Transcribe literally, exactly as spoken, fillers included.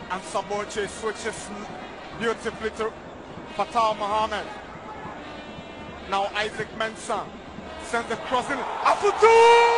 And Saboche switches beautifully to Fatal Mohammed. Now Isaac Mensah sends the cross in. Afutu!